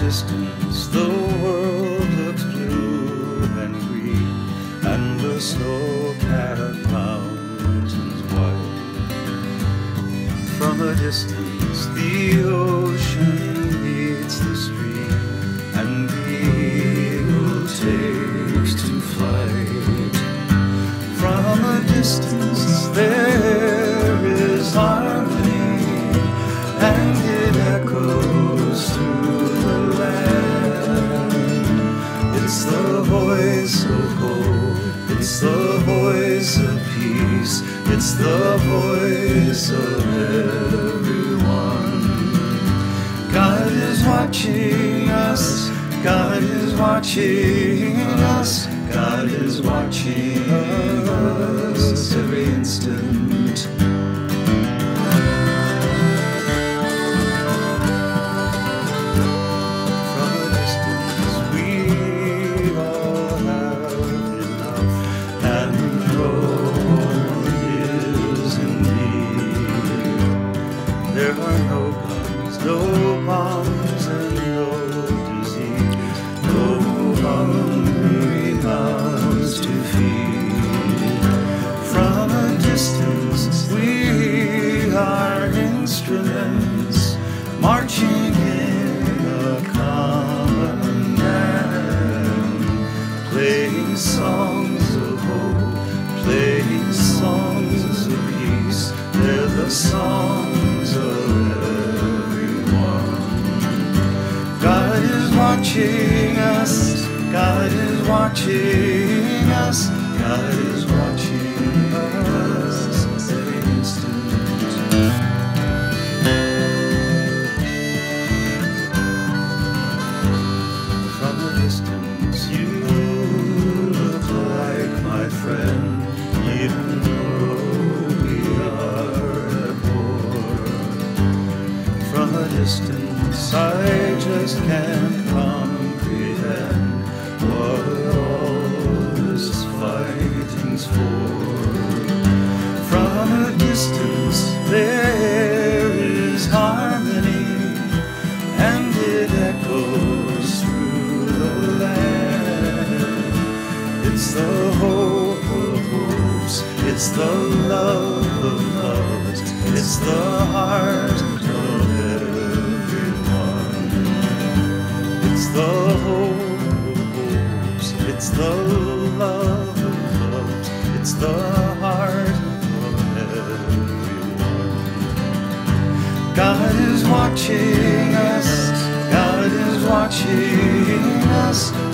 distance, the world looks blue and green, and the snow-capped mountains white. From a distance, the ocean meets the stream, and the eagle takes to flight. From a distance, there is harmony, and it echoes through the land. It's the voice of hope, it's the voice of peace, it's the voice of everyone. God is watching us, God is watching us, God is watching us every instant. From a distance, we all have enough, and no one is in need. There are no guns, no bombs, and no disease, no hungry mouths to feed. From a distance, we are instruments marching in a common band, playing songs of hope, playing songs of peace. They're the songs of everyone. God is watching us, God is watching us, God is watching us every instant. From a distance, you look like my friend, even though we are at war. From a distance, I just can't comprehend what all this fighting's for. From a distance, there is harmony, and it echoes through the land. It's the hope of hopes, it's the love of loves, it's the heart of everyone. It's the hope of hopes, it's the love of loves, it's the heart of everyone. God is watching us, God is watching us,